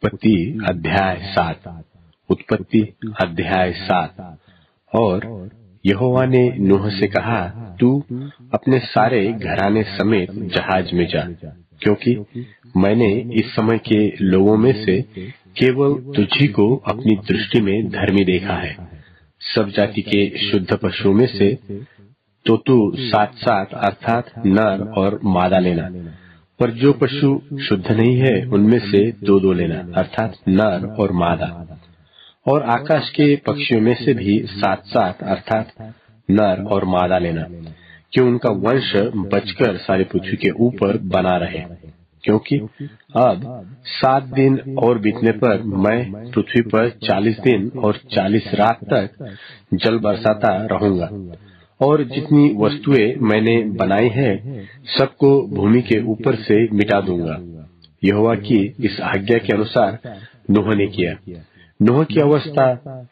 उत्पत्ति अध्याय 7। उत्पत्ति अध्याय 7। और यहोवा ने नूह से कहा, तू अपने सारे घराने समेत जहाज में जा, क्योंकि मैंने इस समय के लोगों में से केवल तुझी को अपनी दृष्टि में धर्मी देखा है। सब जाति के शुद्ध पशुओं में से तो तू 7-7 अर्थात नर और मादा लेना, पर जो पशु शुद्ध नहीं है उनमें से 2-2 लेना अर्थात नर और मादा। और आकाश के पक्षियों में से भी 7-7 अर्थात नर और मादा लेना, कि उनका वंश बचकर सारी पृथ्वी के ऊपर बना रहे। क्योंकि अब 7 दिन और बीतने पर मैं पृथ्वी पर 40 दिन और 40 रात तक जल बरसाता रहूंगा, और जितनी वस्तुएं मैंने बनाई है सबको भूमि के ऊपर से मिटा दूंगा। यहोवा की इस आज्ञा के अनुसार नूह ने किया। नूह की अवस्था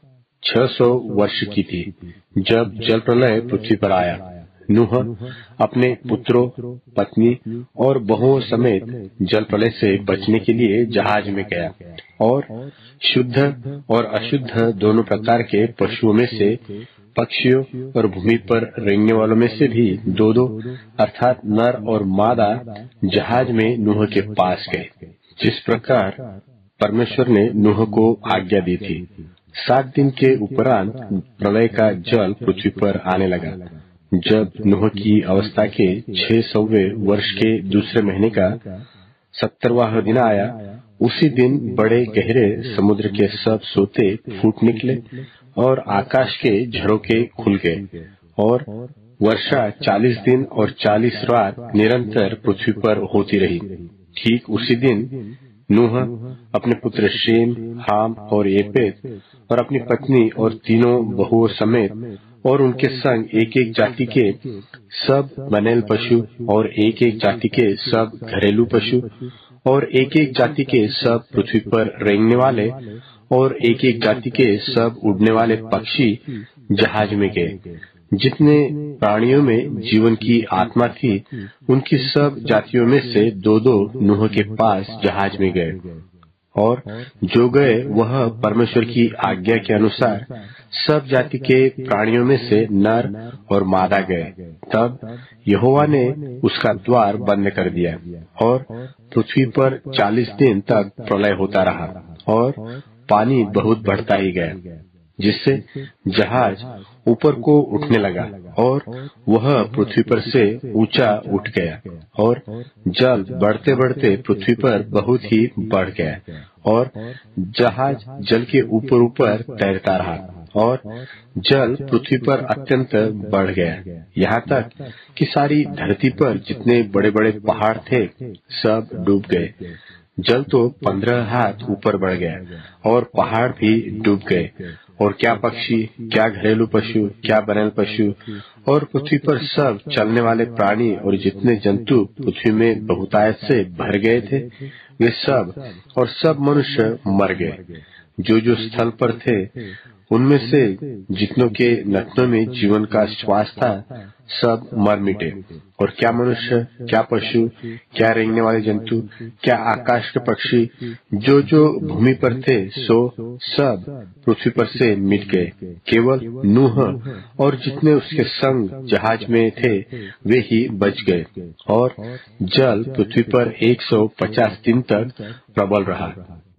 600 वर्ष की थी जब जल प्रलय पृथ्वी पर आया। नूह अपने पुत्रों, पत्नी और बहुओं समेत जल प्रलय से बचने के लिए जहाज में गया, और शुद्ध और अशुद्ध दोनों प्रकार के पशुओं में से, पक्षियों और भूमि पर रेंगने वालों में से भी 2-2 अर्थात नर और मादा जहाज में नूह के पास गए, जिस प्रकार परमेश्वर ने नूह को आज्ञा दी थी। 7 दिन के उपरांत प्रलय का जल पृथ्वी पर आने लगा। जब नूह की अवस्था के 600वें वर्ष के दूसरे महीने का 70वां दिन आया, उसी दिन बड़े गहरे समुद्र के सब सोते फूट निकले और आकाश के झरोखे खुल गए, और वर्षा 40 दिन और 40 रात निरंतर पृथ्वी पर होती रही। ठीक उसी दिन नूह अपने पुत्र शेम, हाम और येपेत और अपनी पत्नी और तीनों बहुओं समेत और उनके संग एक-एक जाति के सब बनेल पशु और एक-एक जाति के सब घरेलू पशु और एक-एक जाति के सब पृथ्वी पर रेंगने वाले और एक-एक जाति के सब उड़ने वाले पक्षी जहाज में गए। जितने प्राणियों में जीवन की आत्मा थी, उनकी सब जातियों में से 2-2 नूह के पास जहाज में गए, और जो गए वह परमेश्वर की आज्ञा के अनुसार सब जाति के प्राणियों में से नर और मादा गए। तब यहोवा ने उसका द्वार बंद कर दिया, और पृथ्वी पर 40 दिन तक प्रलय होता रहा, और पानी बहुत बढ़ता ही गया, जिससे जहाज ऊपर को उठने लगा, और वह पृथ्वी पर से ऊंचा उठ गया, और जल बढ़ते बढ़ते पृथ्वी पर बहुत ही बढ़ गया, और जहाज जल के ऊपर ऊपर तैरता रहा, और जल पृथ्वी पर अत्यंत बढ़ गया, यहाँ तक कि सारी धरती पर जितने बड़े बड़े पहाड़ थे सब डूब गए। जल तो 15 हाथ ऊपर बढ़ गया, और पहाड़ भी डूब गए, और क्या पक्षी, क्या घरेलू पशु, क्या बनेल पशु, और पृथ्वी पर सब चलने वाले प्राणी और जितने जंतु पृथ्वी में बहुतायत से भर गए थे, वे सब और सब मनुष्य मर गए। जो स्थल पर थे उनमें से जितनों के नथनों में जीवन का श्वास था सब मर मिटे, और क्या मनुष्य, क्या पशु, क्या रेंगने वाले जंतु, क्या आकाश के पक्षी, जो भूमि पर थे सो सब पृथ्वी पर से मिट गए। केवल नूह और जितने उसके संग जहाज में थे वे ही बच गए, और जल पृथ्वी पर 150 दिन तक प्रबल रहा।